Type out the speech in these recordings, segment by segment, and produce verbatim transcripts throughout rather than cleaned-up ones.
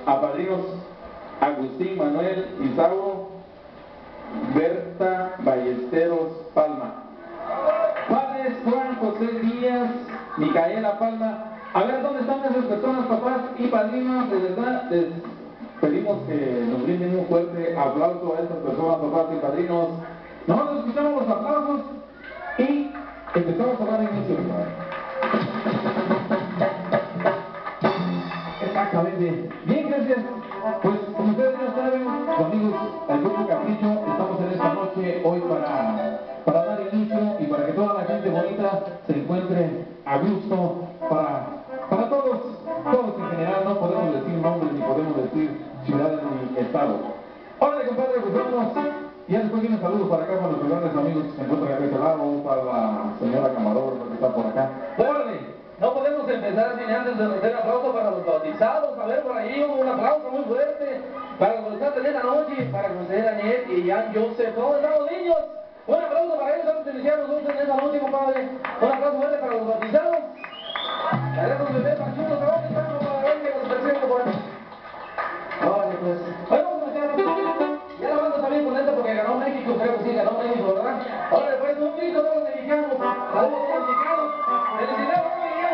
a padrinos Agustín Manuel Isauro, Berta Ballesteros Palma. Padres Juan José Díaz, Micaela Palma. A ver, ¿dónde están esas personas, papás y padrinos? De verdad, les pedimos que nos brinden un fuerte aplauso a estas personas, papás y padrinos. Nosotros escuchamos los aplausos y empezamos a dar inicio. Exactamente. Bien, gracias. Pues, como ustedes ya saben, amigos, el Grupo Capricho, estamos en esta noche hoy para, para dar inicio y para que toda la gente bonita se encuentre a gusto para, para todos, todos en general. No podemos decir nombres ni podemos decir ciudades ni estados. Órale, compadre, pues vamos. Y después viene un saludo para acá para los grandes amigos que se encuentran acá de este lado, para la señora camarógrafa que está por acá. ¡Órale! No podemos empezar sin antes de hacer aplauso para los bautizados. A ver, por ahí un aplauso muy fuerte para los bautizados de esta noche, para José Daniel y Jan Joseph. ¿Cómo están los niños? Un aplauso para ellos antes de iniciar los dulces de esta noche, compadre. Un aplauso fuerte para los bautizados. Dale los bebés pachulos, ¿no? Que están para ver que los presento por aquí. Vale, pues. Hoy vamos a empezar. Ya la banda está bien contenta porque ganó México, creo que sí, ganó México, ¿verdad? Órale, pues un grito a todos los mexicanos. Saludos a todos los mexicanos. Felicidades.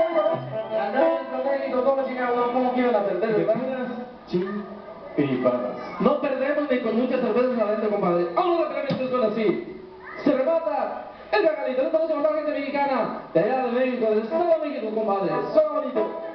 ¿Cómo quieren la perder, verdad? Chin y paradas. No perdemos ni con muchas cervezas adentro, compadre. Vamos a traer esto así. Se remata el regalito. Esta noche va a gente mexicana de allá de México, de Estado de México, compadre. Solo bonito.